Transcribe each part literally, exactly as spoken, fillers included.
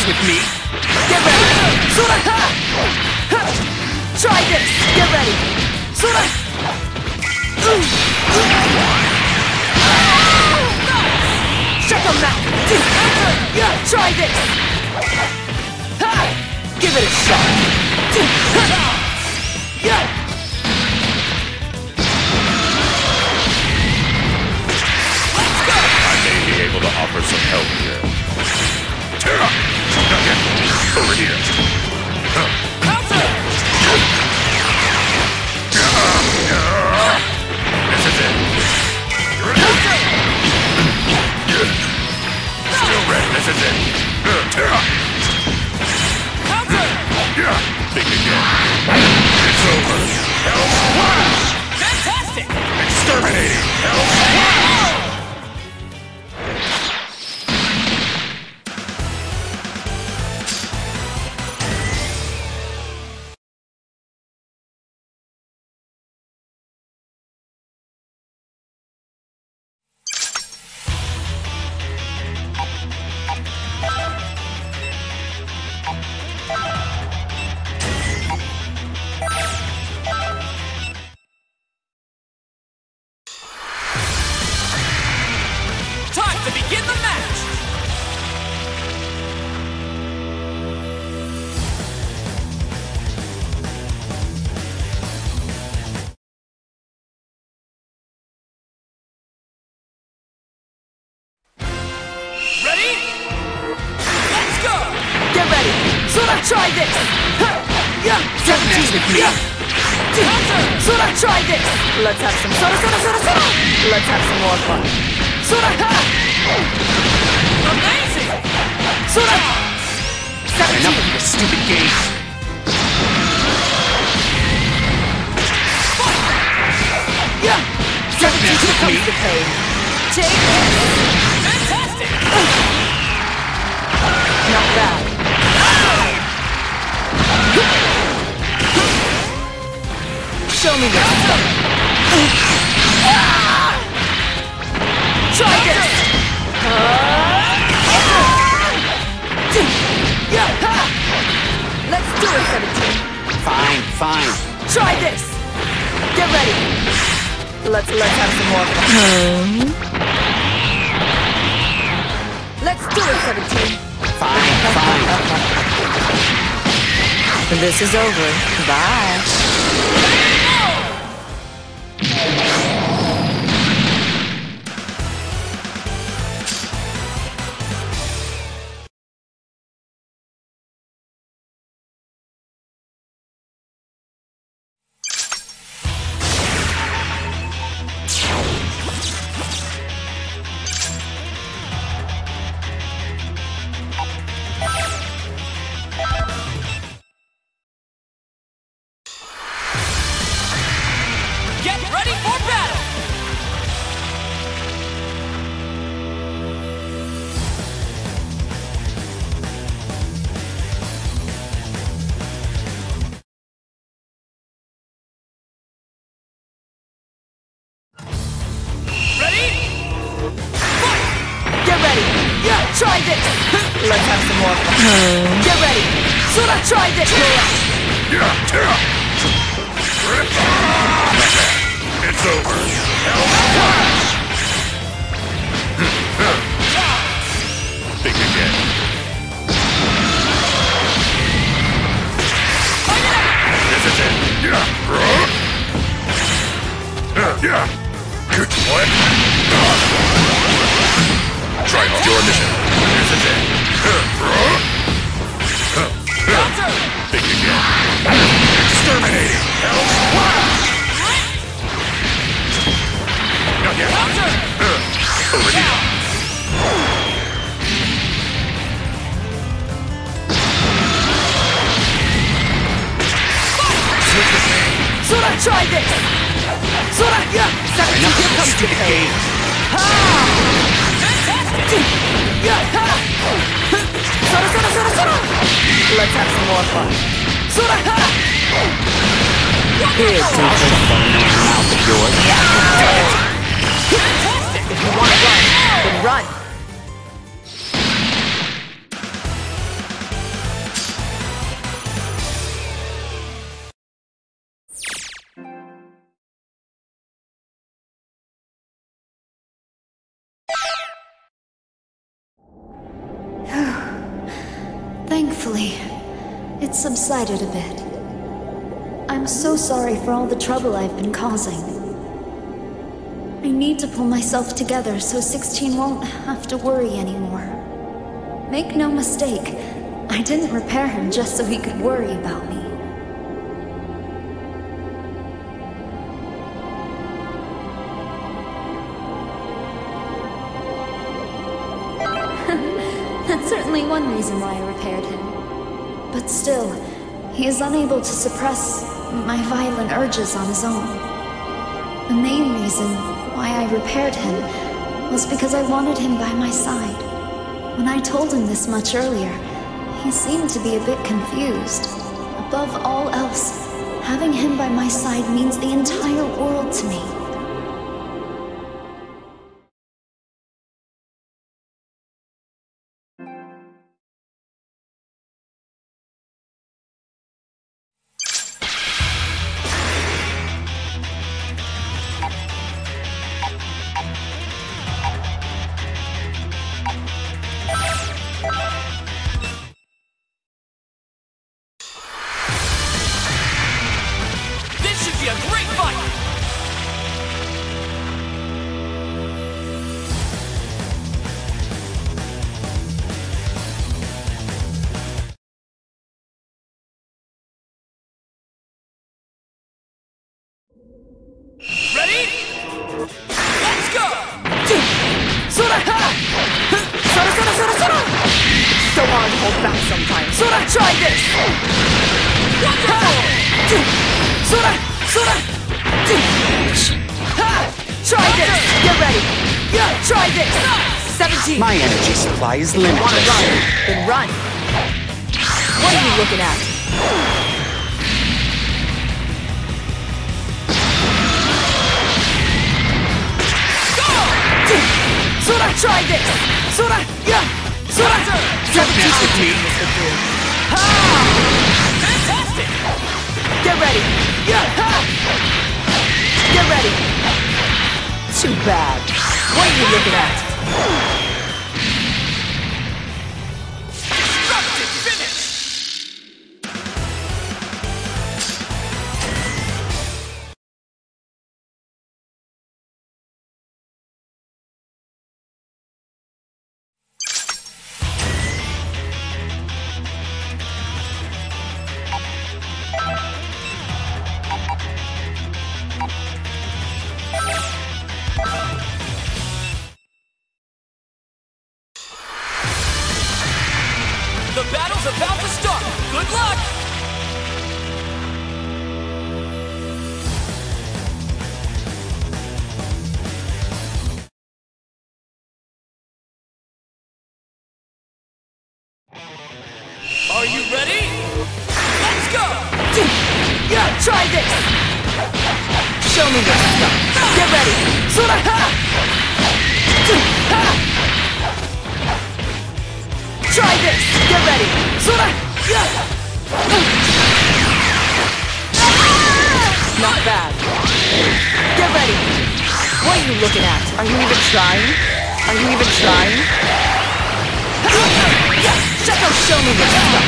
dance with me? Get ready! Sora! Ha! Ha! Try this! Get ready! Sora! Check him out! Yeah, try this! Ha! Give it a shot! Yeah! I may be able to offer some help here. Over here. Counter! This is it. Counter! Still red. This is it. Counter! Think again. It's over. Hell Splash! Fantastic! Exterminating. Hell Splash! Time to begin the match! Ready? Let's go! Get ready! Sora, try this! Ha! Yeah! Dance with me? Counter! Sora, try this! Let's have some Sora, Sora, Sora, Sora! Let's have some more fun. Sora, ha! Amazing! Sora! Enough of your stupid games. Yeah! Dance with me? Comes the pain. Take this! Fantastic! Not bad. Show me your stuff. Try this! Let's do it, seventeen. Fine, fine. Try this! Get ready! Let's let's have some more fun. Let's do it, seventeen. Fine, fine. This is over. Bye. Get ready for battle! Ready? Fight! Get ready! Yeah, try this! Let's have some more fun. Get ready! Sora, try this! It's over. Hell Splash! Think again. This is it. Yeah. Yeah. Good what? Try on your mission. This is it. Think again. Exterminating. Hell Splash! Not yet. Over here. Sora, try this! Sora, yeah! seventeen, Enough here of your comes the stupid pain. games. Ha! Fantastic! Yeah, ha! Sora, Sora, Sora, Sora! Let's have some more fun. Sora, ha! Here's to the fun mouth of yours. Fantastic! If you want to run, then run. Thankfully, it subsided a bit. I'm so sorry for all the trouble I've been causing. I need to pull myself together so sixteen won't have to worry anymore. Make no mistake, I didn't repair him just so he could worry about me. That's certainly one reason why I repaired him. But still, he is unable to suppress my violent urges on his own. The main reason why I repaired him was because I wanted him by my side. When I told him this much earlier, he seemed to be a bit confused. Above all else, having him by my side means the entire world to me. Should be a great fight! Ready? Let's go! Sora! Sora, Sora, Sora, Sora! So hard to hold back sometimes. Sora, try this! Wonderful! Sora! Sora! Ha! Try this! Get ready! Yeah, try this! seventeen! My energy supply is Wanna limitless. run? Then run! What are you looking at? Go! Sora, try this! Sora! Yeah! Sora! Mess with me. Ha! Fantastic! Get ready! Yeah! Ha! Get ready! Too bad. What are you looking at? Destructive finish! The battle's about to start! Good luck! Are you ready? Let's go! Yeah, try this! Show me your stuff! Get ready! Sora! Ha! Ha! Try this! Get ready! Sora! Yeah! Not bad. Get ready! What are you looking at? Are you even trying? Are you even trying? Yeah! Check out show me your stuff!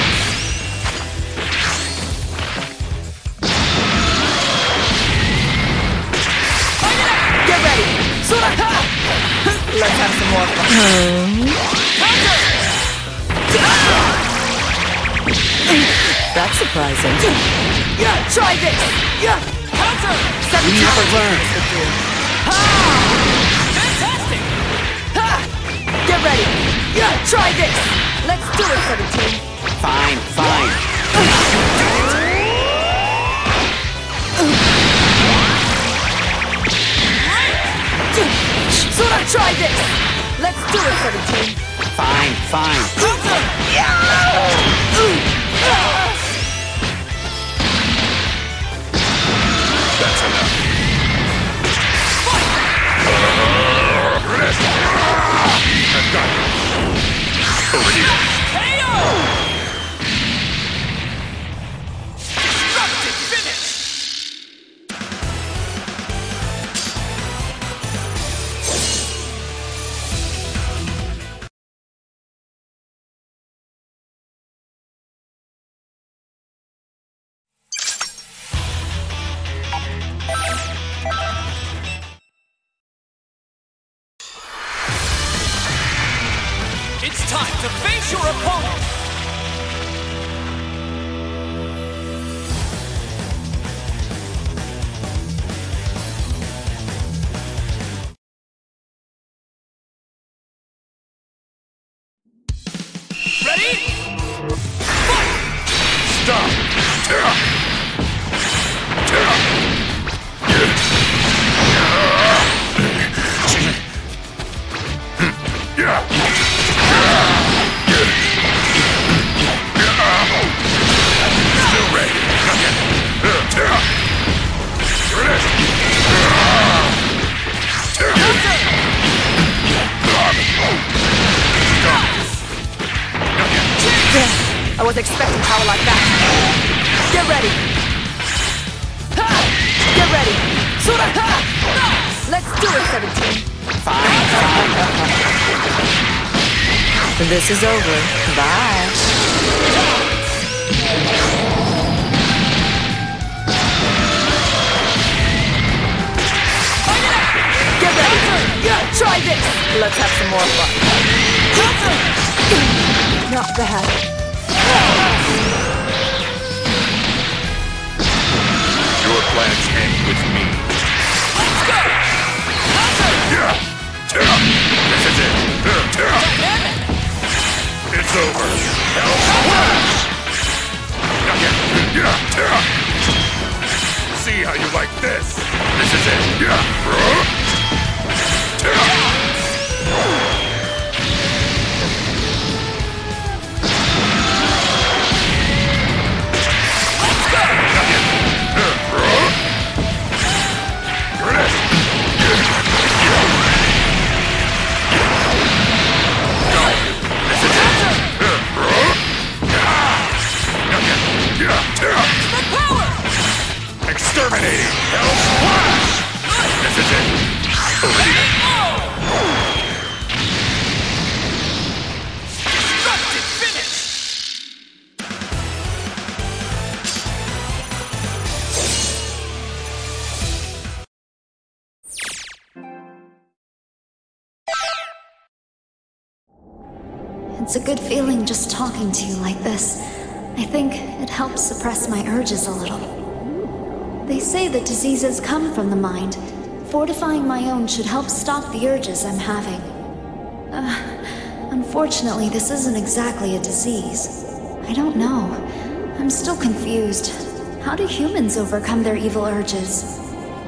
Get ready! Sora! Ha! Let's have some more fun. Counter! That's surprising. Yeah, try this! Yeah! Counter! You never learn. Ha! Fantastic! Ha! Get ready! Yeah, try this! Let's do it, seventeen! Fine, fine. Sora, try this! Let's do it, seventeen! Fine, fine. Counter! That's enough. I've got it. Over here. your opponent! Ready? Stop! Yeah! Still ready. Here it is. I was expecting power like that. Get ready. Ha! Get ready. Sora ha! Let's do it, seventeen. Fine, fine. This is over. Bye. Get ready. Try this. Let's have some more fun. Not bad. Your plans end with me. Let's go! Yeah! This is it. It's over. Hell splash! Yeah! See how you like this. This is it. Yeah! Exterminating! Hell splash! This is it! Over here! Destructive finish! It's a good feeling just talking to you like this. I think it helps suppress my urges a little. They say that diseases come from the mind. Fortifying my own should help stop the urges I'm having. Uh, unfortunately, this isn't exactly a disease. I don't know. I'm still confused. How do humans overcome their evil urges?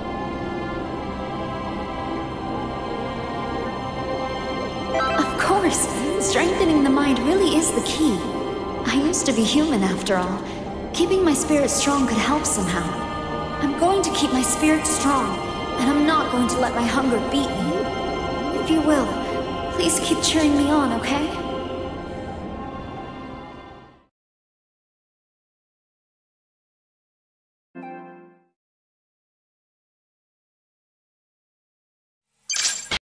Of course! Strengthening the mind really is the key. I used to be human after all. Keeping my spirit strong could help somehow. I'm going to keep my spirit strong, and I'm not going to let my hunger beat me. If you will, please keep cheering me on, okay?